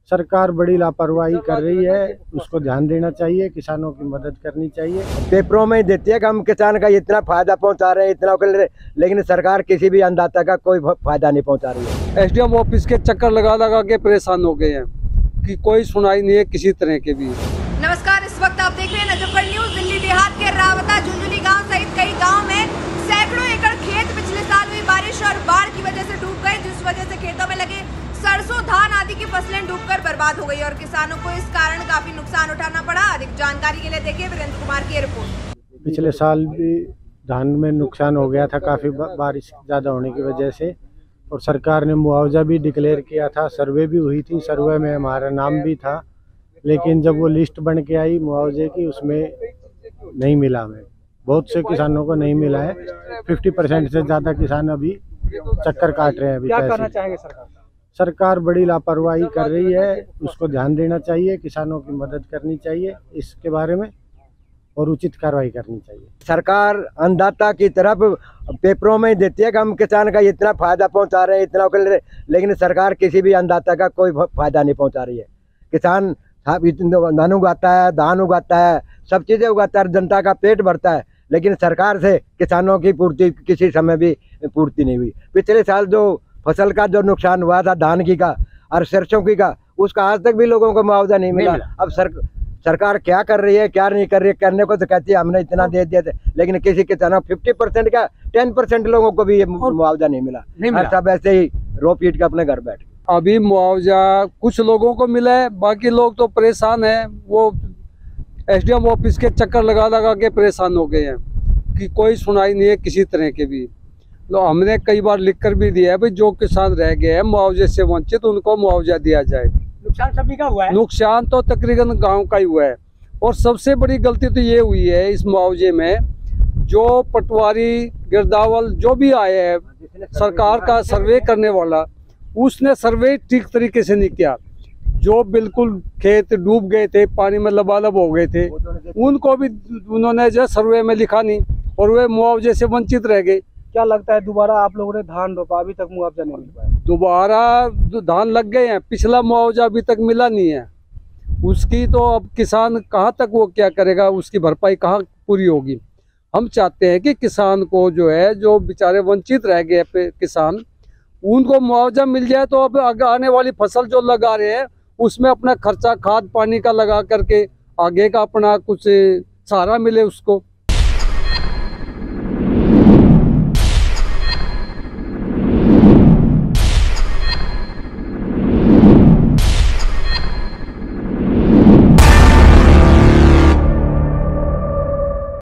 सरकार बड़ी लापरवाही कर रही है, उसको ध्यान देना चाहिए, किसानों की मदद करनी चाहिए। पेपरों में देती है कि हम किसान का इतना फायदा पहुंचा रहे हैं, इतना कर रहे, लेकिन सरकार किसी भी अन्नदाता का कोई फायदा नहीं पहुंचा रही है। एसडीएम ऑफिस के चक्कर लगा लगा के परेशान हो गए हैं कि कोई सुनाई नहीं है किसी तरह के भी। नमस्कार, इस वक्त आप देख रहे हैं नजफगढ़ न्यूज। दिल्ली देहात के रावता, झुंझुनू गांव सहित कई गांव में सैकड़ों एकड़ खेत पिछले साल हुई बारिश और बाढ़ की वजह से डूब गए, जिस वजह से खेतों में लगे सरसों, धान आदि की फसलें डूबकर बर्बाद हो गई और किसानों को इस कारण काफी नुकसान उठाना पड़ा। अधिक जानकारी के लिए देखिए वीरेंद्र कुमार की रिपोर्ट। पिछले साल भी धान में नुकसान हो गया था काफ़ी बारिश ज़्यादा होने की वजह से, और सरकार ने मुआवजा भी डिक्लेयर किया था, सर्वे भी हुई थी, सर्वे में हमारा नाम भी था, लेकिन जब वो लिस्ट बन के आई मुआवजे की, उसमें नहीं मिला। हमें बहुत से किसानों को नहीं मिला है। 50% से ज़्यादा किसान अभी चक्कर काट रहे हैं। अभी क्या करना चाहेंगे सरकार बड़ी लापरवाही कर रही है, उसको ध्यान देना चाहिए, किसानों की मदद करनी चाहिए इसके बारे में, और उचित कार्रवाई करनी चाहिए। सरकार अन्नदाता की तरफ पेपरों में देती है कि हम किसान का इतना फायदा पहुंचा रहे हैं, इतना कर रहे, लेकिन सरकार किसी भी अन्नदाता का कोई फायदा नहीं पहुंचा रही है। किसान धान उगाता है, धान उगाता है, सब चीज़ें उगाता है, जनता का पेट भरता है, लेकिन सरकार से किसानों की पूर्ति किसी समय भी पूर्ति नहीं हुई। पिछले साल जो फसल का जो नुकसान हुआ था धान की का और सरसों की का, उसका आज तक भी लोगों को मुआवजा नहीं मिला। अब सरकार क्या कर रही है, क्या नहीं कर रही है, करने को तो कहती है हमने इतना दे दिया था, लेकिन किसी किसानों 50% का 10% लोगों को भी ये मुआवजा नहीं मिला। सब ऐसे ही रो पीट के अपने घर बैठ। अभी मुआवजा कुछ लोगों को मिला है, बाकी लोग तो परेशान हैं। वो एसडीएम ऑफिस के चक्कर लगा लगा के परेशान हो गए हैं कि कोई सुनाई नहीं है किसी तरह के भी। तो हमने कई बार लिखकर भी दिया है भाई जो किसान रह गए हैं मुआवजे से वंचित, उनको मुआवजा दिया जाए। नुकसान सभी का हुआ है। नुकसान तो तकरीबन गांव का ही हुआ है, और सबसे बड़ी गलती तो ये हुई है इस मुआवजे में, जो पटवारी गिरदावल जो भी आए हैं, सरकार का सर्वे करने वाला, उसने सर्वे ठीक तरीके से नहीं किया। जो बिल्कुल खेत डूब गए थे, पानी में लबालब हो गए थे, उनको भी उन्होंने जो सर्वे में लिखा नहीं, और वे मुआवजे से वंचित रह गए। क्या लगता है दोबारा आप लोगों ने धान रोपा, अभी तक मुआवजा नहीं मिल पाया? दोबारा धान लग गए हैं, पिछला मुआवजा अभी तक मिला नहीं है। उसकी तो अब किसान कहाँ तक वो क्या करेगा, उसकी भरपाई कहाँ पूरी होगी। हम चाहते हैं कि किसान को जो है, जो बेचारे वंचित रह गए किसान, उनको मुआवजा मिल जाए, तो अब आने वाली फसल जो लगा रहे हैं उसमें अपना खर्चा खाद पानी का लगा करके आगे का अपना कुछ सहारा मिले उसको।